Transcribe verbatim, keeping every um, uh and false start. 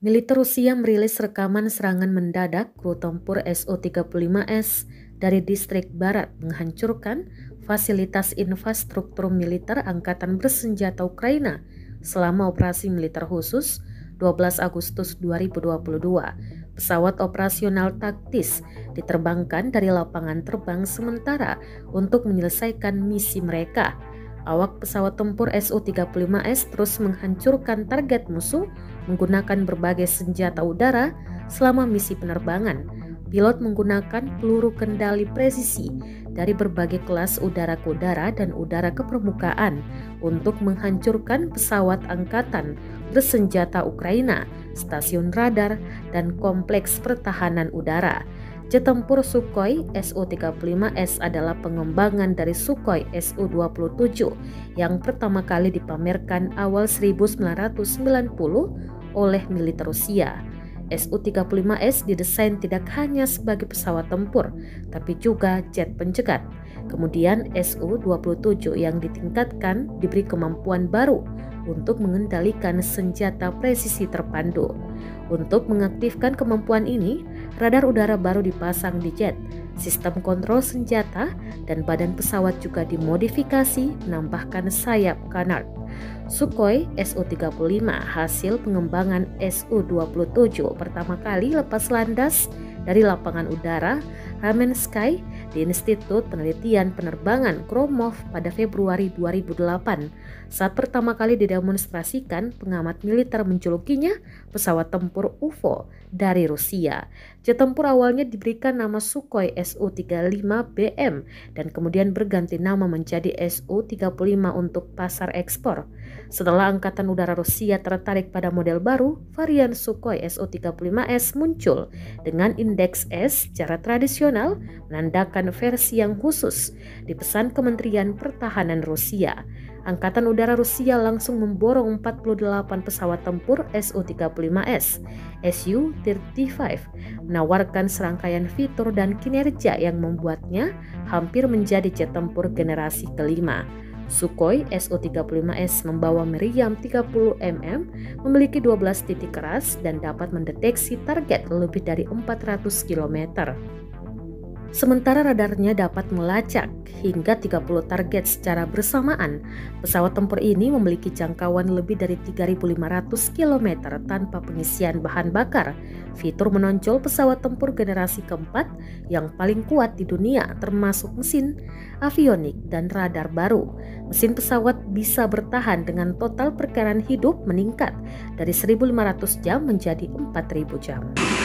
Militer Rusia merilis rekaman serangan mendadak kru tempur S U tiga puluh lima S dari distrik barat menghancurkan fasilitas infrastruktur militer Angkatan Bersenjata Ukraina selama operasi militer khusus dua belas Agustus dua ribu dua puluh dua. Pesawat operasional taktis diterbangkan dari lapangan terbang sementara untuk menyelesaikan misi mereka. Awak pesawat tempur S U tiga puluh lima S terus menghancurkan target musuh menggunakan berbagai senjata udara selama misi penerbangan. Pilot menggunakan peluru kendali presisi dari berbagai kelas udara ke udara dan udara ke permukaan untuk menghancurkan pesawat angkatan bersenjata Ukraina, stasiun radar, dan kompleks pertahanan udara. Jet tempur Sukhoi S U tiga puluh lima S adalah pengembangan dari Sukhoi S U dua puluh tujuh yang pertama kali dipamerkan awal seribu sembilan ratus sembilan puluh oleh militer Rusia. S U tiga puluh lima S didesain tidak hanya sebagai pesawat tempur, tapi juga jet pencegat. Kemudian S U dua puluh tujuh yang ditingkatkan diberi kemampuan baru untuk mengendalikan senjata presisi terpandu. Untuk mengaktifkan kemampuan ini, radar udara baru dipasang di jet, sistem kontrol senjata, dan badan pesawat juga dimodifikasi menambahkan sayap canard. Sukhoi S U tiga puluh lima hasil pengembangan S U dua puluh tujuh pertama kali lepas landas dari lapangan udara Ramenskoye di Institut Penelitian Penerbangan Gromov pada Februari dua ribu delapan. Saat pertama kali didemonstrasikan, pengamat militer menjulukinya pesawat tempur U F O dari Rusia. Jet tempur awalnya diberikan nama Sukhoi S U tiga puluh lima B M dan kemudian berganti nama menjadi S U tiga puluh lima untuk pasar ekspor. Setelah Angkatan Udara Rusia tertarik pada model baru, varian Sukhoi S U tiga puluh lima S muncul dengan indeks S secara tradisional menandakan versi yang khusus dipesan Kementerian Pertahanan Rusia. Angkatan Udara Rusia langsung memborong empat puluh delapan pesawat tempur S U tiga puluh lima S. S U tiga puluh lima menawarkan serangkaian fitur dan kinerja yang membuatnya hampir menjadi jet tempur generasi kelima. Sukhoi S U tiga puluh lima S membawa meriam tiga puluh milimeter, memiliki dua belas titik keras dan dapat mendeteksi target lebih dari empat ratus kilometer. Sementara radarnya dapat melacak hingga tiga puluh target secara bersamaan. Pesawat tempur ini memiliki jangkauan lebih dari tiga ribu lima ratus kilometer tanpa pengisian bahan bakar. Fitur menonjol pesawat tempur generasi keempat yang paling kuat di dunia, termasuk mesin, avionik, dan radar baru. Mesin pesawat bisa bertahan dengan total perkiraan hidup meningkat dari seribu lima ratus jam menjadi empat ribu jam.